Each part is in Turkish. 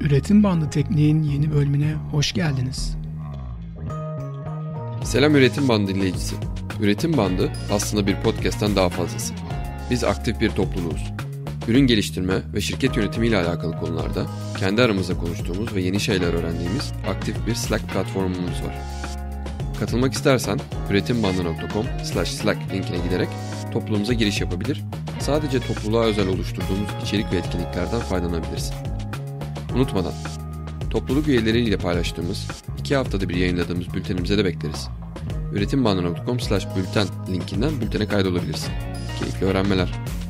Üretim Bandı Tekniğin yeni bölümüne hoş geldiniz. Selam Üretim Bandı dinleyicisi. Üretim Bandı aslında bir podcast'ten daha fazlası. Biz aktif bir topluluğuz. Ürün geliştirme ve şirket yönetimi ile alakalı konularda kendi aramızda konuştuğumuz ve yeni şeyler öğrendiğimiz aktif bir Slack platformumuz var. Katılmak istersen üretimbandı.com/slack linkine giderek topluluğumuza giriş yapabilir, sadece topluluğa özel oluşturduğumuz içerik ve etkinliklerden faydalanabilirsin. Unutmadan, topluluk üyeleriyle paylaştığımız 2 haftada bir yayınladığımız bültenimize de bekleriz. üretimbandı.com/bülten linkinden bültene kaydolabilirsin. Keyifli öğrenmeler.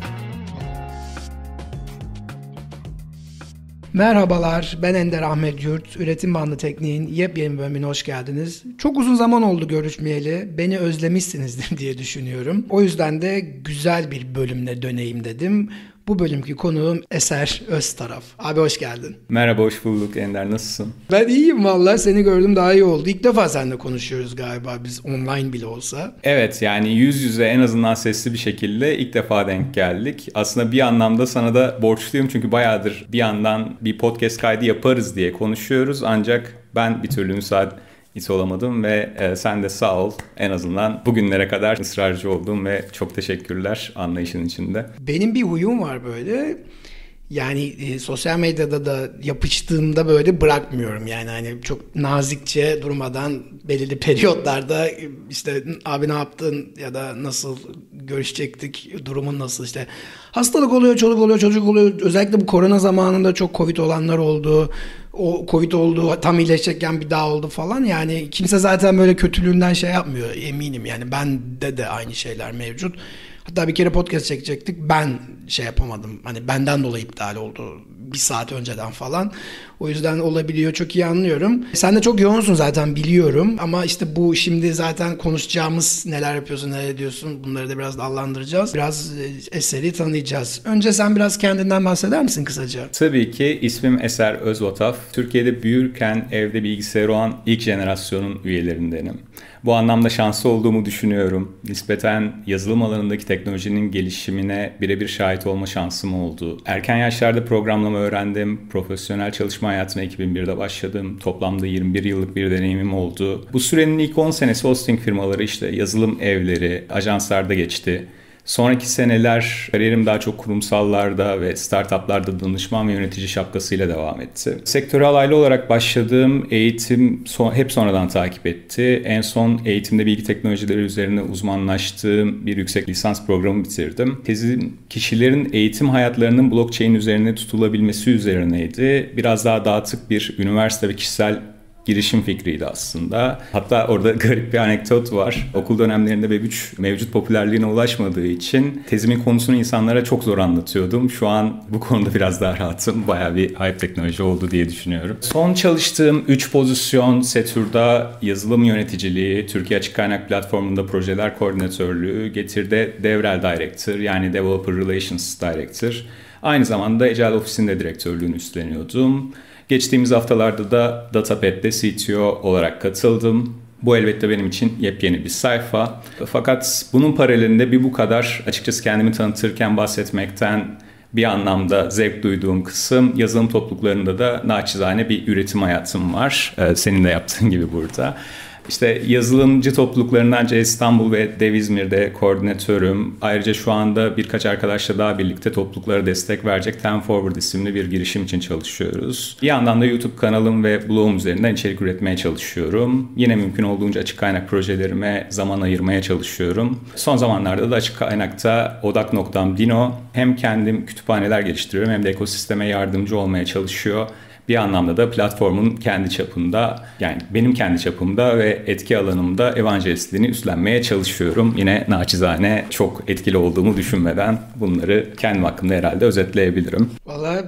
Merhabalar, ben Ender Ahmet Yurt. Üretim Bandı Tekniğin yepyeni bölümüne hoş geldiniz. Çok uzun zaman oldu görüşmeyeli. Beni özlemişsinizdir diye düşünüyorum. O yüzden de güzel bir bölümle döneyim dedim. Bu bölümki konuğum Eser Öztaraf. Abi hoş geldin. Merhaba, hoş bulduk Ender. Nasılsın? Ben iyiyim vallahi. Seni gördüm daha iyi oldu. İlk defa seninle konuşuyoruz galiba biz online bile olsa. Evet, yani yüz yüze en azından sesli bir şekilde ilk defa denk geldik. Aslında bir anlamda sana da borçluyum çünkü bayağıdır bir yandan bir podcast kaydı yaparız diye konuşuyoruz. Ancak ben bir türlü müsait olamadım ve sen de sağ ol, en azından bugünlere kadar ısrarcı oldun ve çok teşekkürler anlayışın içinde. Benim bir huyum var böyle. Yani sosyal medyada da yapıştığımda böyle bırakmıyorum. Yani hani çok nazikçe durmadan belirli periyotlarda işte abi ne yaptın ya da nasıl görüşecektik, durumun nasıl, işte hastalık oluyor, çoluk oluyor, çocuk oluyor. Özellikle bu korona zamanında çok Covid olanlar oldu. O Covid oldu, tam iyileşecekken bir daha oldu falan. Yani kimse zaten böyle kötülüğünden şey yapmıyor, eminim. Yani bende de aynı şeyler mevcut. Hatta bir kere podcast çekecektik. Ben şey yapamadım. Hani benden dolayı iptal oldu. 1 saat önceden falan. O yüzden olabiliyor. Çok iyi anlıyorum. Sen de çok yoğunsun zaten, biliyorum. Ama işte bu şimdi zaten konuşacağımız, neler yapıyorsun, neler ediyorsun, bunları da biraz dallandıracağız. Biraz Eser'i tanıyacağız. Önce sen biraz kendinden bahseder misin kısaca? Tabii ki. İsmim Eser Özvataf. Türkiye'de büyürken evde bilgisayarı olan ilk jenerasyonun üyelerindenim. Bu anlamda şanslı olduğumu düşünüyorum. Nispeten yazılım alanındaki teknolojinin gelişimine birebir şahit olma şansım oldu. Erken yaşlarda programlama öğrendim. Profesyonel çalışma hayatına 2001'de başladım. Toplamda 21 yıllık bir deneyimim oldu. Bu sürenin ilk 10 senesi hosting firmaları, işte yazılım evleri, ajanslarda geçti. Sonraki seneler kariyerim daha çok kurumsallarda ve startuplarda danışman ve yönetici şapkasıyla devam etti. Sektöre alaylı olarak başladığım eğitim hep sonradan takip etti. En son eğitimde bilgi teknolojileri üzerine uzmanlaştığım bir yüksek lisans programı bitirdim. Tezim kişilerin eğitim hayatlarının blockchain üzerine tutulabilmesi üzerineydi. Biraz daha dağıtık bir üniversite ve kişisel girişim fikriydi aslında. Hatta orada garip bir anekdot var. Okul dönemlerinde Web3 mevcut popülerliğine ulaşmadığı için tezimin konusunu insanlara çok zor anlatıyordum. Şu an bu konuda biraz daha rahatım. Bayağı bir hype teknoloji oldu diye düşünüyorum. Son çalıştığım 3 pozisyon Setur'da yazılım yöneticiliği, Türkiye Açık Kaynak Platformu'nda projeler koordinatörlüğü, Getir'de Devrel Director yani Developer Relations Director. Aynı zamanda Agile Office'in direktörlüğünü üstleniyordum. Geçtiğimiz haftalarda da Datapad'de CTO olarak katıldım. Bu elbette benim için yepyeni bir sayfa. Fakat bunun paralelinde bir bu kadar açıkçası kendimi tanıtırken bahsetmekten bir anlamda zevk duyduğum kısım, yazılım topluluklarında da naçizane bir üretim hayatım var. Senin de yaptığın gibi burada. İşte yazılımcı topluluklarından İstanbul ve Dev İzmir'de koordinatörüm. Ayrıca şu anda birkaç arkadaşla daha birlikte topluluklara destek verecek Ten Forward isimli bir girişim için çalışıyoruz. Bir yandan da YouTube kanalım ve blogum üzerinden içerik üretmeye çalışıyorum. Yine mümkün olduğunca açık kaynak projelerime zaman ayırmaya çalışıyorum. Son zamanlarda da açık kaynakta odak noktam Dino. Hem kendim kütüphaneler geliştiriyorum hem de ekosisteme yardımcı olmaya çalışıyor. Bir anlamda da platformun kendi çapında, yani benim kendi çapımda ve etki alanımda evangelistliğini üstlenmeye çalışıyorum. Yine naçizane çok etkili olduğumu düşünmeden bunları kendim hakkında herhalde özetleyebilirim. Vallahi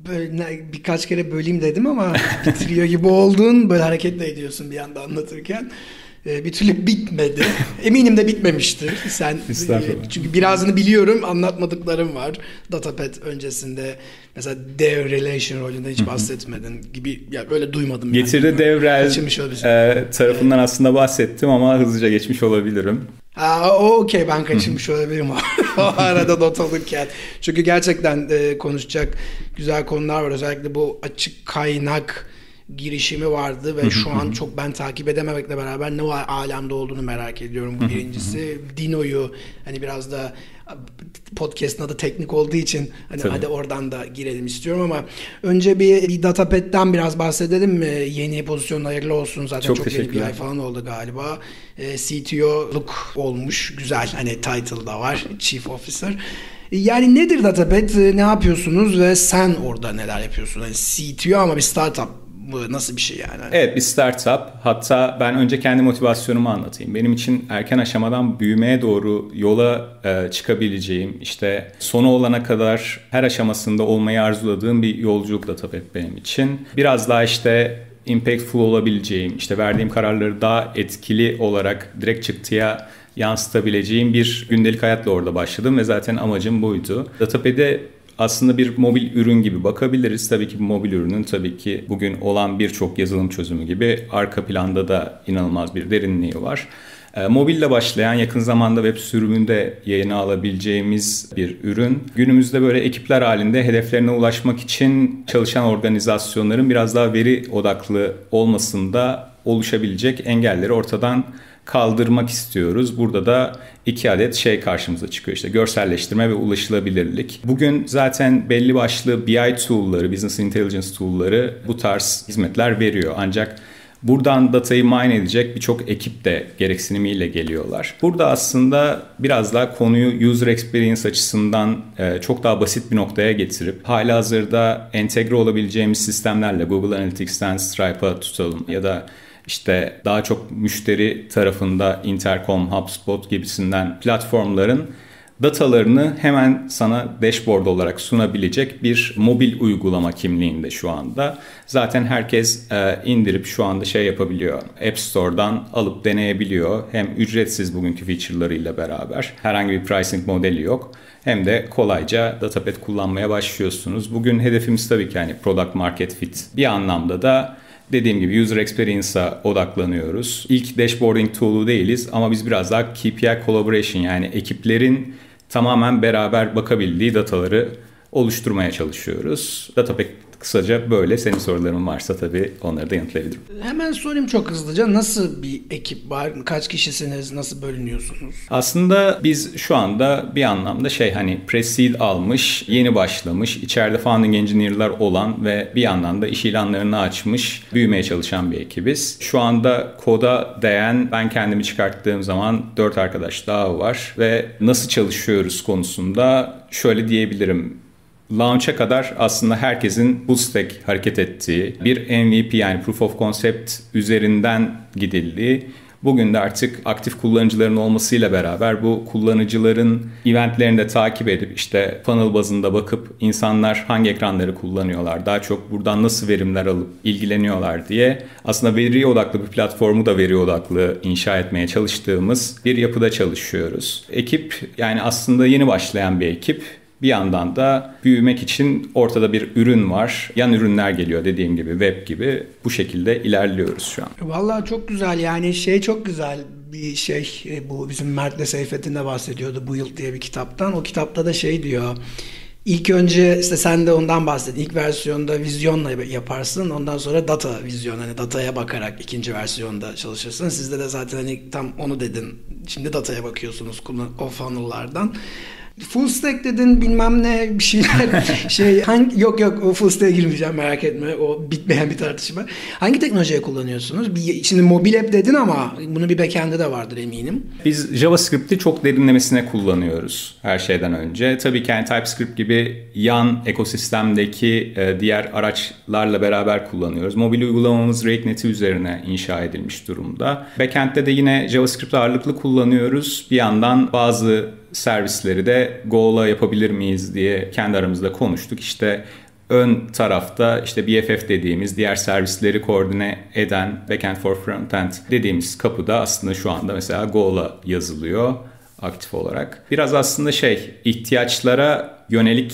birkaç kere böleyim dedim ama bitiriyor gibi oldun. Böyle hareketle ediyorsun bir anda anlatırken. Bir türlü bitmedi. Eminim de bitmemiştir. Sen çünkü birazını biliyorum, anlatmadıklarım var. Datapad öncesinde mesela Dev Relation rolünde hiç bahsetmedin gibi, ya böyle duymadım. Getir'de yani. Devrel tarafından aslında bahsettim ama hızlıca geçmiş olabilirim. Okey, ben kaçırmış olabilirim o arada not alırken. Çünkü gerçekten konuşacak güzel konular var. Özellikle bu açık kaynak girişimi vardı ve şu an çok ben takip edememekle beraber ne alemde olduğunu merak ediyorum. Bu birincisi. Dino'yu hani biraz da podcast'ın adı teknik olduğu için hani hadi oradan da girelim istiyorum ama önce bir Datapad'den biraz bahsedelim mi? Yeni pozisyonun hayırlı olsun. Zaten çok yeni bir ay falan oldu galiba. CTO'luk olmuş. Güzel, hani title da var. Chief Officer. Yani nedir Datapad? Ne yapıyorsunuz ve sen orada neler yapıyorsun? Yani CTO ama bir startup. Bu nasıl bir şey yani? Evet, bir startup. Hatta ben önce kendi motivasyonumu anlatayım. Benim için erken aşamadan büyümeye doğru yola çıkabileceğim, işte sonu olana kadar her aşamasında olmayı arzuladığım bir yolculuk Datapad benim için. Biraz daha işte impactful olabileceğim, işte verdiğim kararları daha etkili olarak direkt çıktıya yansıtabileceğim bir gündelik hayatla orada başladım ve zaten amacım buydu. Datapad'e aslında bir mobil ürün gibi bakabiliriz. Tabii ki bu mobil ürünün tabii ki bugün olan birçok yazılım çözümü gibi arka planda da inanılmaz bir derinliği var. Mobille başlayan, yakın zamanda web sürümünde yayına alabileceğimiz bir ürün. Günümüzde böyle ekipler halinde hedeflerine ulaşmak için çalışan organizasyonların biraz daha veri odaklı olmasında oluşabilecek engelleri ortadan kaldırmak istiyoruz. Burada da 2 adet şey karşımıza çıkıyor. İşte görselleştirme ve ulaşılabilirlik. Bugün zaten belli başlı BI tool'ları, Business Intelligence tool'ları bu tarz hizmetler veriyor. Ancak buradan datayı mine edecek birçok ekip de gereksinimiyle geliyorlar. Burada aslında biraz daha konuyu user experience açısından çok daha basit bir noktaya getirip halihazırda entegre olabileceğimiz sistemlerle Google Analytics'ten Stripe'a tutalım ya da İşte daha çok müşteri tarafında Intercom, HubSpot gibisinden platformların datalarını hemen sana dashboard olarak sunabilecek bir mobil uygulama kimliğinde şu anda. Zaten herkes indirip şu anda şey yapabiliyor. App Store'dan alıp deneyebiliyor. Hem ücretsiz bugünkü feature'larıyla beraber. Herhangi bir pricing modeli yok. Hem de kolayca Datapad kullanmaya başlıyorsunuz. Bugün hedefimiz tabii ki hani product market fit. Bir anlamda da dediğim gibi user experience'a odaklanıyoruz. İlk dashboarding tool'u değiliz ama biz biraz daha KPI collaboration, yani ekiplerin tamamen beraber bakabildiği dataları oluşturmaya çalışıyoruz. Datapad kısaca böyle. Senin soruların varsa tabii onları da yanıtlayabilirim. Hemen sorayım çok hızlıca. Nasıl bir ekip var? Kaç kişisiniz? Nasıl bölünüyorsunuz? Aslında biz şu anda bir anlamda hani pre-seed almış, yeni başlamış, içeride founding engineer'lar olan ve bir yandan da iş ilanlarını açmış, büyümeye çalışan bir ekibiz. Şu anda koda değen, ben kendimi çıkarttığım zaman 4 arkadaş daha var ve nasıl çalışıyoruz konusunda şöyle diyebilirim. Launch'a kadar aslında herkesin full stack hareket ettiği bir MVP, yani Proof of Concept üzerinden gidildiği, bugün de artık aktif kullanıcıların olmasıyla beraber bu kullanıcıların eventlerini de takip edip işte funnel bazında bakıp insanlar hangi ekranları kullanıyorlar, daha çok buradan nasıl verimler alıp ilgileniyorlar diye aslında veri odaklı bir platformu da veri odaklı inşa etmeye çalıştığımız bir yapıda çalışıyoruz. Ekip yani aslında yeni başlayan bir ekip. Bir yandan da büyümek için ortada bir ürün var. Yan ürünler geliyor, dediğim gibi web gibi. Bu şekilde ilerliyoruz şu an. Vallahi çok güzel, yani çok güzel bir şey. Bu bizim Mert'le Seyfettin de bahsediyordu Build diye bir kitaptan. O kitapta da diyor. İlk önce işte sen de ondan bahsedin. İlk versiyonda vizyonla yaparsın. Ondan sonra data vizyon, hani dataya bakarak ikinci versiyonda çalışırsın. Sizde de zaten hani tam onu dedin. Şimdi dataya bakıyorsunuz o funnel'lardan. Full stack dedin, bilmem ne bir şeyler yok o full stack'e girmeyeceğim, merak etme, o bitmeyen bir tartışma. Hangi teknolojiyi kullanıyorsunuz? Şimdi mobil app dedin ama bunun bir backend'i de vardır eminim. Biz JavaScript'i çok derinlemesine kullanıyoruz her şeyden önce. Tabii ki yani TypeScript gibi yan ekosistemdeki diğer araçlarla beraber kullanıyoruz. Mobil uygulamamız RateNet'i üzerine inşa edilmiş durumda. Backend'de de yine JavaScript ağırlıklı kullanıyoruz. Bir yandan bazı servisleri de Go'la yapabilir miyiz diye kendi aramızda konuştuk. İşte ön tarafta işte BFF dediğimiz diğer servisleri koordine eden Backend for Frontend dediğimiz kapıda aslında şu anda mesela Go'la yazılıyor aktif olarak. Biraz aslında ihtiyaçlara yönelik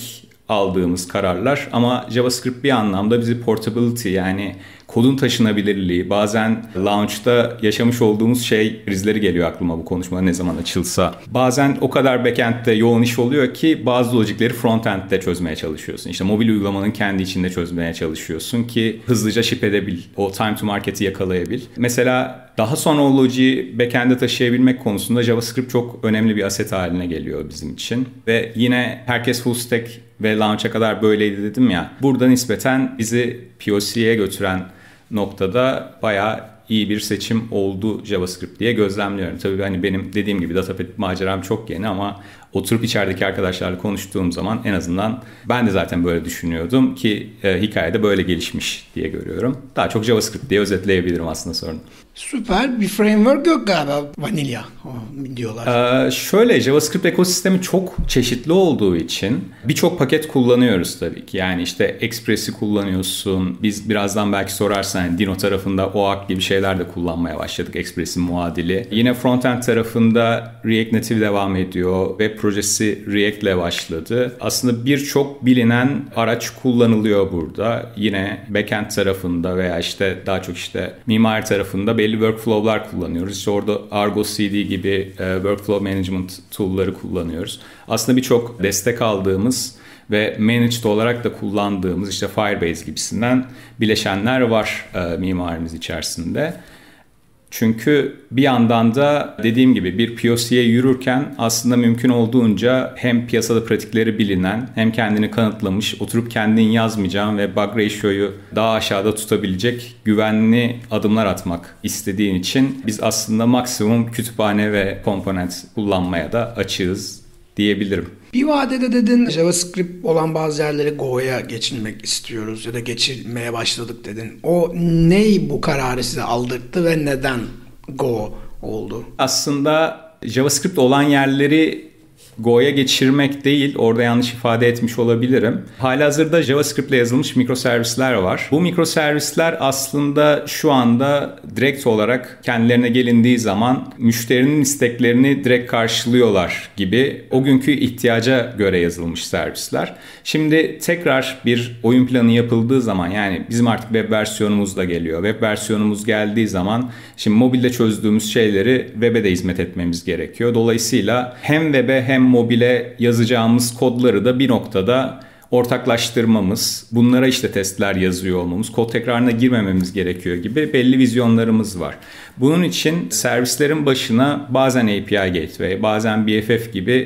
aldığımız kararlar ama JavaScript bir anlamda bizi portability, yani kodun taşınabilirliği, bazen launch'ta yaşamış olduğumuz şey krizleri geliyor aklıma bu konuşma ne zaman açılsa. Bazen o kadar backend'de yoğun iş oluyor ki bazı logikleri frontend'de çözmeye çalışıyorsun. İşte mobil uygulamanın kendi içinde çözmeye çalışıyorsun ki hızlıca ship edebil, o time to market'i yakalayabil. Mesela daha sonra o logiği backend'e taşıyabilmek konusunda JavaScript çok önemli bir aset haline geliyor bizim için. Ve yine herkes full stack ve launch'a kadar böyleydi dedim ya. Burada nispeten bizi POC'ye götüren noktada bayağı iyi bir seçim oldu JavaScript diye gözlemliyorum. Tabii hani benim dediğim gibi Datapad maceram çok yeni ama oturup içerideki arkadaşlarla konuştuğum zaman en azından ben de zaten böyle düşünüyordum ki hikayede böyle gelişmiş diye görüyorum. Daha çok JavaScript diye özetleyebilirim aslında sorunu. Süper. Bir framework yok galiba. Vanilla diyorlar. Şöyle, JavaScript ekosistemi çok çeşitli olduğu için birçok paket kullanıyoruz tabii ki. Yani işte Express'i kullanıyorsun. Biz birazdan belki sorarsan yani Dino tarafında OAuth gibi şeyler de kullanmaya başladık. Express'in muadili. Yine frontend tarafında React Native devam ediyor. Web projesi React ile başladı. Aslında birçok bilinen araç kullanılıyor burada. Yine backend tarafında veya işte daha çok işte mimari tarafında belli workflow'lar kullanıyoruz. İşte orada Argo CD gibi workflow management tool'ları kullanıyoruz. Aslında birçok destek aldığımız ve managed olarak da kullandığımız işte Firebase gibisinden bileşenler var mimarimiz içerisinde. Çünkü bir yandan da dediğim gibi bir POC'ye yürürken aslında mümkün olduğunca hem piyasada pratikleri bilinen hem kendini kanıtlamış, oturup kendin yazmayacağın ve bug ratio'yu daha aşağıda tutabilecek güvenli adımlar atmak istediğin için biz aslında maksimum kütüphane ve komponent kullanmaya da açığız diyebilirim. Bir vadede dedin JavaScript olan bazı yerlere Go'ya geçilmek istiyoruz ya da geçirmeye başladık dedin. O ney bu kararı size aldırttı ve neden Go oldu? Aslında JavaScript olan yerleri Go'ya geçirmek değil, orada yanlış ifade etmiş olabilirim. Halihazırda JavaScript ile yazılmış mikroservisler var. Bu mikroservisler aslında şu anda direkt olarak kendilerine gelindiği zaman müşterinin isteklerini direkt karşılıyorlar gibi o günkü ihtiyaca göre yazılmış servisler. Şimdi tekrar bir oyun planı yapıldığı zaman, yani bizim artık web versiyonumuz da geliyor. Web versiyonumuz geldiği zaman şimdi mobilde çözdüğümüz şeyleri web'e de hizmet etmemiz gerekiyor. Dolayısıyla hem web'e hem mobile yazacağımız kodları da bir noktada ortaklaştırmamız, bunlara işte testler yazıyor olmamız, kod tekrarına girmememiz gerekiyor gibi belli vizyonlarımız var. Bunun için servislerin başına bazen API Gateway, bazen BFF gibi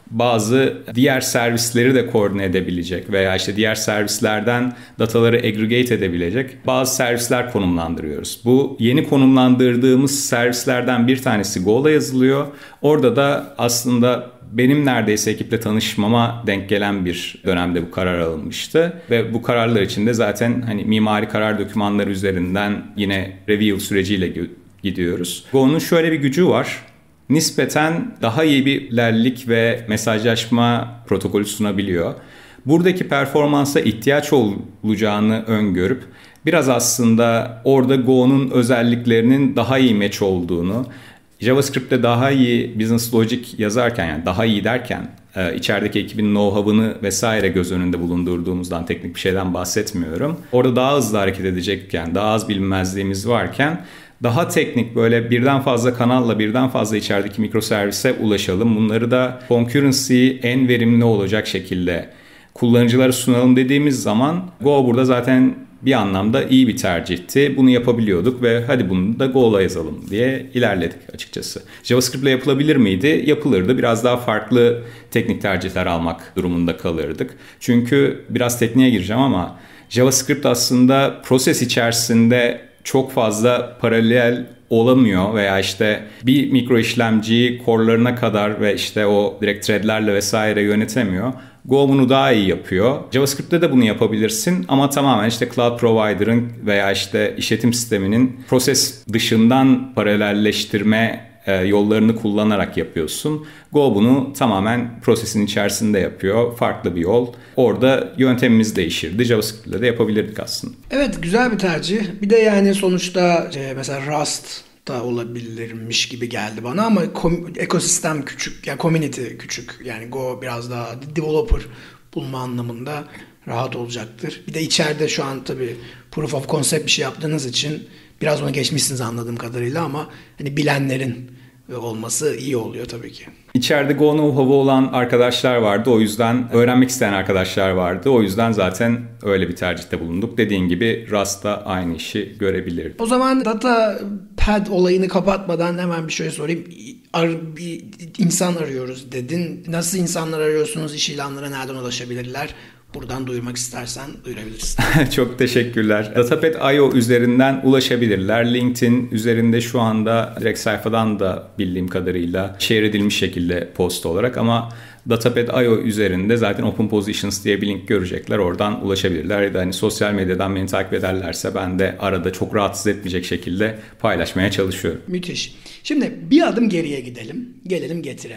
bazı diğer servisleri de koordine edebilecek veya işte diğer servislerden dataları aggregate edebilecek bazı servisler konumlandırıyoruz. Bu yeni konumlandırdığımız servislerden bir tanesi Go'la yazılıyor. Orada da aslında benim neredeyse ekiple tanışmama denk gelen bir dönemde bu karar alınmıştı. Ve bu kararlar için de zaten hani mimari karar dokümanları üzerinden yine review süreciyle gidiyoruz. Go'nun şöyle bir gücü var. Nispeten daha iyi bir ilerlik ve mesajlaşma protokolü sunabiliyor. Buradaki performansa ihtiyaç olacağını öngörüp biraz aslında orada Go'nun özelliklerinin daha iyi match olduğunu, JavaScript'te daha iyi business logic yazarken, yani daha iyi derken içerideki ekibin know-how'ını vesaire göz önünde bulundurduğumuzdan, teknik bir şeyden bahsetmiyorum. Orada daha hızlı hareket edecekken, daha az bilinmezliğimiz varken daha teknik böyle birden fazla kanalla birden fazla içerideki mikroservise ulaşalım. Bunları da concurrency en verimli olacak şekilde kullanıcılara sunalım dediğimiz zaman Go burada zaten bir anlamda iyi bir tercihti. Bunu yapabiliyorduk ve hadi bunu da Go'la yazalım diye ilerledik açıkçası. JavaScript ile yapılabilir miydi? Yapılırdı. Biraz daha farklı teknik tercihler almak durumunda kalırdık. Çünkü biraz tekniğe gireceğim ama JavaScript aslında proses içerisinde çok fazla paralel olamıyor veya işte bir mikro işlemciyi core'larına kadar ve işte o direkt threadlerle vesaire yönetemiyor. Go bunu daha iyi yapıyor. JavaScript'te de bunu yapabilirsin ama tamamen işte cloud provider'ın veya işte işletim sisteminin proses dışından paralelleştirme yollarını kullanarak yapıyorsun. Go bunu tamamen prosesin içerisinde yapıyor. Farklı bir yol. Orada yöntemimiz değişirdi. JavaScript'le de yapabilirdik aslında. Evet, güzel bir tercih. Bir de yani sonuçta mesela Rust da olabilirmiş gibi geldi bana ama ekosistem küçük, yani community küçük. Yani Go biraz daha developer bulma anlamında rahat olacaktır. Bir de içeride şu an tabii proof of concept bir şey yaptığınız için biraz onu geçmişsiniz anladığım kadarıyla ama hani bilenlerin olması iyi oluyor tabii ki. İçeride Go Know-how'u olan arkadaşlar vardı. O yüzden öğrenmek isteyen arkadaşlar vardı. O yüzden zaten öyle bir tercihte bulunduk. Dediğin gibi Rust'ta aynı işi görebilirdi. O zaman Datapad olayını kapatmadan hemen bir şey sorayım. Bir insan arıyoruz dedin. Nasıl insanlar arıyorsunuz? İş ilanlara nereden ulaşabilirler? Buradan duyurmak istersen duyurabilirsin. Çok teşekkürler. Datapad.io üzerinden ulaşabilirler. LinkedIn üzerinde şu anda direkt sayfadan da bildiğim kadarıyla share edilmiş şekilde post olarak ama Datapad.io üzerinde zaten Open Positions diye bir link görecekler. Oradan ulaşabilirler. Ya da hani sosyal medyadan beni takip ederlerse ben de arada çok rahatsız etmeyecek şekilde paylaşmaya çalışıyorum. Müthiş. Şimdi bir adım geriye gidelim. Gelelim Getir'e.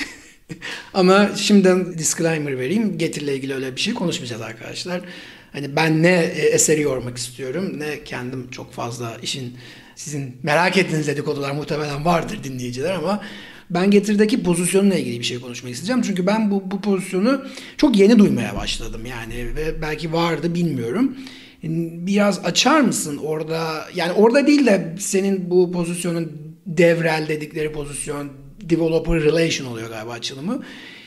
Ama şimdiden disclaimer vereyim. Getir'le ilgili öyle bir şey konuşmayacağız arkadaşlar. Hani ben ne eseri yormak istiyorum ne kendim çok fazla sizin merak ettiğiniz dedikodular muhtemelen vardır dinleyiciler ama ben Getir'deki pozisyonla ilgili bir şey konuşmak isteyeceğim. Çünkü ben bu pozisyonu çok yeni duymaya başladım yani ve belki vardı bilmiyorum. Biraz açar mısın orada? Yani orada değil de senin bu pozisyonun Devrel dedikleri pozisyon developer relation oluyor galiba açılımı.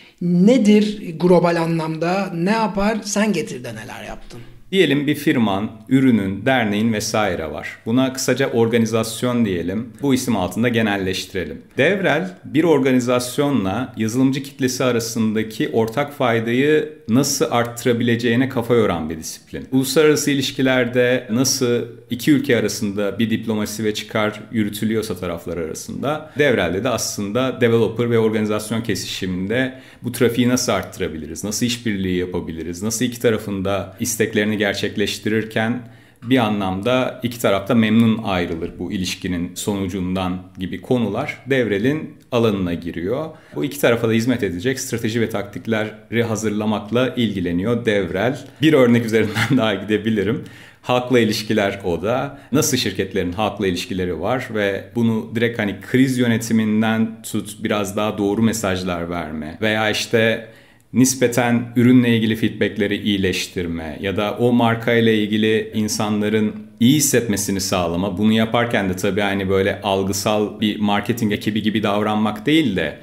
Nedir global anlamda? Ne yapar? Sen Getir'de neler yaptın? Diyelim bir firman, ürünün, derneğin vesaire var. Buna kısaca organizasyon diyelim. Bu isim altında genelleştirelim. Devrel bir organizasyonla yazılımcı kitlesi arasındaki ortak faydayı nasıl arttırabileceğine kafa yoran bir disiplin. Uluslararası ilişkilerde nasıl iki ülke arasında bir diplomasi ve çıkar yürütülüyorsa taraflar arasında, Devrel'de de aslında developer ve organizasyon kesişiminde bu trafiği nasıl arttırabiliriz, nasıl işbirliği yapabiliriz, nasıl iki tarafında isteklerini gerçekleştirirken bir anlamda iki tarafta memnun ayrılır bu ilişkinin sonucundan gibi konular Devrel'in alanına giriyor. Bu iki tarafa da hizmet edecek strateji ve taktikleri hazırlamakla ilgileniyor Devrel. Bir örnek üzerinden daha gidebilirim. Halkla ilişkiler o da. Nasıl şirketlerin halkla ilişkileri var ve bunu direkt hani kriz yönetiminden tut biraz daha doğru mesajlar verme veya işte nispeten ürünle ilgili feedbackleri iyileştirme ya da o markayla ilgili insanların iyi hissetmesini sağlama. Bunu yaparken de tabii hani böyle algısal bir marketing ekibi gibi davranmak değil de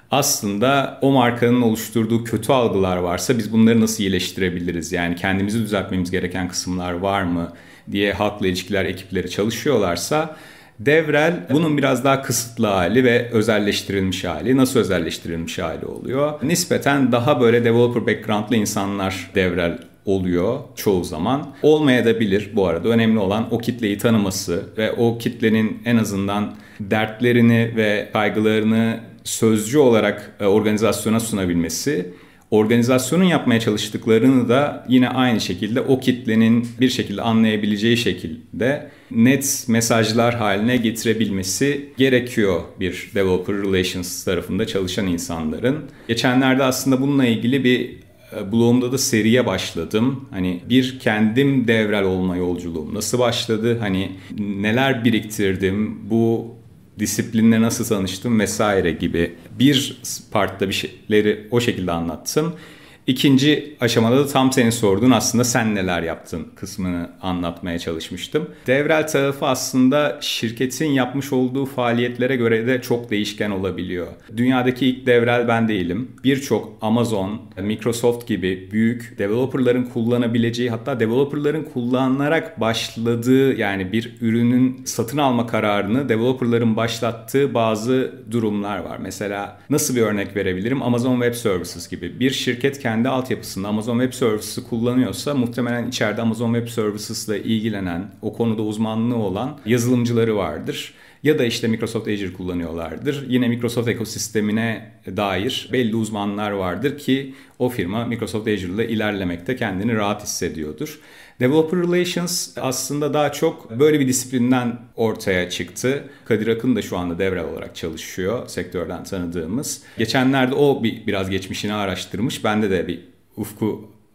aslında o markanın oluşturduğu kötü algılar varsa biz bunları nasıl iyileştirebiliriz? Yani kendimizi düzeltmemiz gereken kısımlar var mı diye halkla ilişkiler ekipleri çalışıyorlarsa Devrel bunun biraz daha kısıtlı hali ve özelleştirilmiş hali. Nasıl özelleştirilmiş hali oluyor? Nispeten daha böyle developer background'lı insanlar Devrel oluyor çoğu zaman. Olmayabilir bu arada. Önemli olan o kitleyi tanıması ve o kitlenin en azından dertlerini ve kaygılarını sözcü olarak organizasyona sunabilmesi. Organizasyonun yapmaya çalıştıklarını da yine aynı şekilde o kitlenin bir şekilde anlayabileceği şekilde net mesajlar haline getirebilmesi gerekiyor bir developer relations tarafında çalışan insanların. Geçenlerde aslında bununla ilgili bir blogumda da seriye başladım. Hani bir kendim Devrel olma yolculuğum nasıl başladı? Hani neler biriktirdim? Bu disiplinle nasıl tanıştım vesaire gibi bir partta bir şeyleri o şekilde anlattım. İkinci aşamada da tam senin sorduğun aslında sen neler yaptın kısmını anlatmaya çalışmıştım. Devrel tarafı aslında şirketin yapmış olduğu faaliyetlere göre de çok değişken olabiliyor. Dünyadaki ilk Devrel ben değilim. Birçok Amazon, Microsoft gibi büyük developerların kullanabileceği hatta developerların kullanılarak başladığı yani bir ürünün satın alma kararını developerların başlattığı bazı durumlar var. Mesela nasıl bir örnek verebilirim? Amazon Web Services gibi bir şirket kendi altyapısında Amazon Web Services'ı kullanıyorsa muhtemelen içeride Amazon Web Services'la ilgilenen, o konuda uzmanlığı olan yazılımcıları vardır. Ya da işte Microsoft Azure kullanıyorlardır. Yine Microsoft ekosistemine dair belli uzmanlar vardır ki o firma Microsoft Azure ile ilerlemekte kendini rahat hissediyordur. Developer Relations aslında daha çok böyle bir disiplinden ortaya çıktı. Kadir Akın da şu anda Devrel olarak çalışıyor sektörden tanıdığımız. Geçenlerde o biraz geçmişini araştırmış. Bende de bir ufku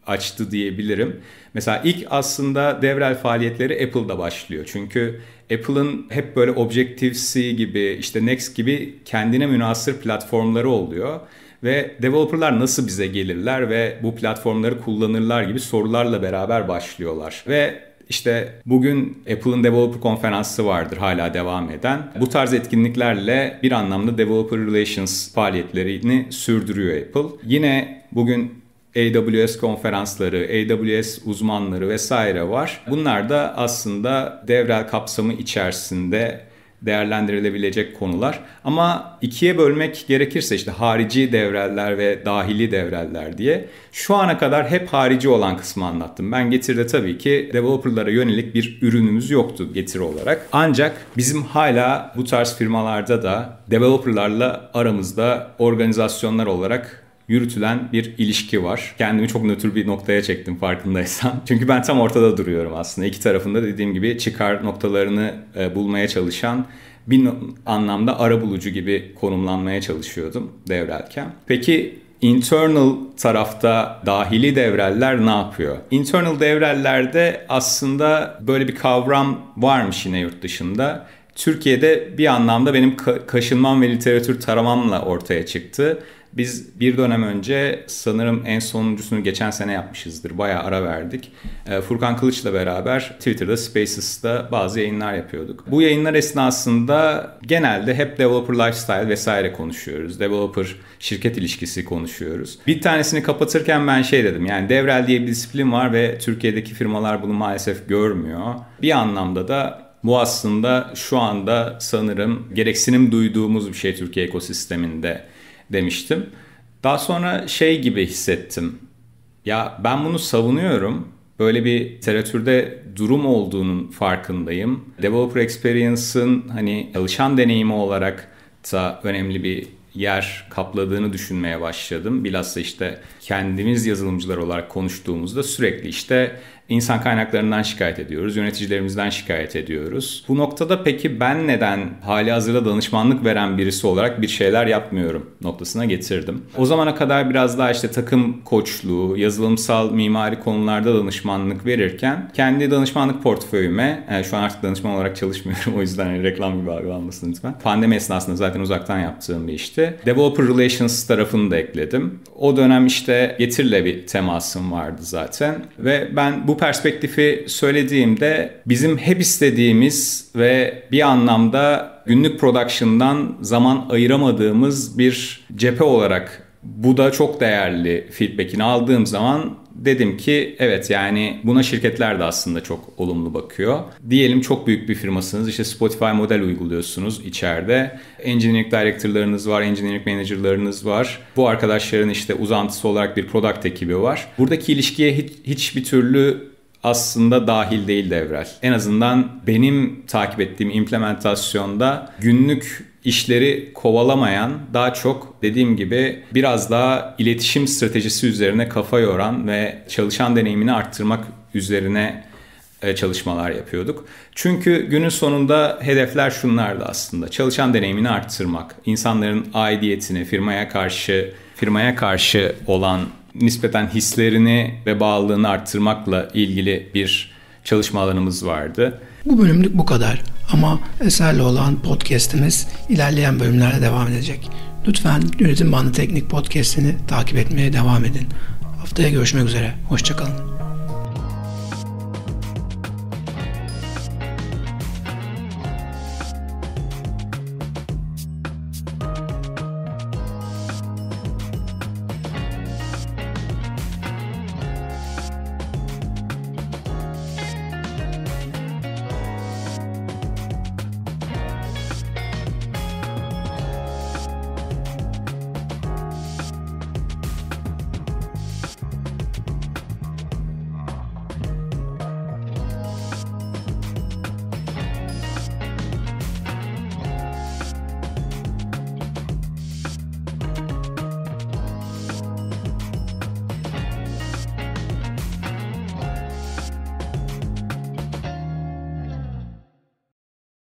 açtı diyebilirim. Mesela ilk aslında devrel faaliyetleri Apple'da başlıyor. Çünkü Apple'ın hep böyle Objective-C gibi, işte Next gibi kendine münhasır platformları oluyor. Ve developerlar nasıl bize gelirler ve bu platformları kullanırlar gibi sorularla beraber başlıyorlar. Ve işte bugün Apple'ın Developer Konferansı vardır hala devam eden. Bu tarz etkinliklerle bir anlamda Developer Relations faaliyetlerini sürdürüyor Apple. Yine bugün AWS konferansları, AWS uzmanları vesaire var. Bunlar da aslında devrel kapsamı içerisinde değerlendirilebilecek konular. Ama ikiye bölmek gerekirse işte harici devreller ve dahili devreller diye şu ana kadar hep harici olan kısmı anlattım. Ben Getir'de tabii ki developerlara yönelik bir ürünümüz yoktu Getir olarak. Ancak bizim hala bu tarz firmalarda da developerlarla aramızda organizasyonlar olarak yürütülen bir ilişki var. Kendimi çok nötr bir noktaya çektim farkındaysan. Çünkü ben tam ortada duruyorum aslında. İki tarafında dediğim gibi çıkar noktalarını bulmaya çalışan, bir anlamda arabulucu gibi konumlanmaya çalışıyordum devrelken. Peki internal tarafta dahili devreller ne yapıyor? Internal devrellerde aslında böyle bir kavram varmış yine yurt dışında. Türkiye'de bir anlamda benim kaşınmam ve literatür taramamla ortaya çıktı. Biz bir dönem önce sanırım en sonuncusunu geçen sene yapmışızdır. Bayağı ara verdik. Furkan Kılıç'la beraber Twitter'da Spaces'ta bazı yayınlar yapıyorduk. Bu yayınlar esnasında genelde hep developer lifestyle vesaire konuşuyoruz. Developer şirket ilişkisi konuşuyoruz. Bir tanesini kapatırken ben dedim. Yani devrel diye bir disiplin var ve Türkiye'deki firmalar bunu maalesef görmüyor. Bir anlamda da bu aslında şu anda sanırım gereksinim duyduğumuz bir şey Türkiye ekosisteminde demiştim. Daha sonra gibi hissettim. Ya ben bunu savunuyorum. Böyle bir literatürde durum olduğunun farkındayım. Developer Experience'ın çalışan deneyimi olarak da önemli bir yer kapladığını düşünmeye başladım. Bilhassa kendimiz yazılımcılar olarak konuştuğumuzda sürekli insan kaynaklarından şikayet ediyoruz, yöneticilerimizden şikayet ediyoruz. Bu noktada peki ben neden halihazırda danışmanlık veren birisi olarak bir şeyler yapmıyorum noktasına getirdim. O zamana kadar biraz daha takım koçluğu, yazılımsal mimari konularda danışmanlık verirken kendi danışmanlık portföyüme, şu an artık danışman olarak çalışmıyorum o yüzden reklam gibi algılanmasın lütfen. Pandemi esnasında zaten uzaktan yaptığım bir işti. Developer Relations tarafını da ekledim. O dönem Getir'le bir temasım vardı zaten ve ben bu perspektifi söylediğimde bizim hep istediğimiz ve bir anlamda günlük production'dan zaman ayıramadığımız bir cephe olarak bu da çok değerli feedback'ini aldığım zaman dedim ki evet buna şirketler de aslında çok olumlu bakıyor. Diyelim çok büyük bir firmasınız Spotify model uyguluyorsunuz içeride. Engineering director'larınız var, engineering manager'larınız var. Bu arkadaşların uzantısı olarak bir product ekibi var. Buradaki ilişkiye hiçbir türlü aslında dahil değil devrel. En azından benim takip ettiğim implementasyonda günlük işleri kovalamayan, daha çok dediğim gibi biraz daha iletişim stratejisi üzerine kafa yoran ve çalışan deneyimini arttırmak üzerine çalışmalar yapıyorduk. Çünkü günün sonunda hedefler şunlardı aslında. Çalışan deneyimini arttırmak, insanların aidiyetini, firmaya karşı olan nispeten hislerini ve bağlılığını arttırmakla ilgili bir çalışma alanımız vardı. Bu bölümlük bu kadar ama Eser'le olan podcast'imiz ilerleyen bölümlerde devam edecek. Lütfen Yönetim Bandı Teknik Podcast'ini takip etmeye devam edin. Haftaya görüşmek üzere. Hoşça kalın.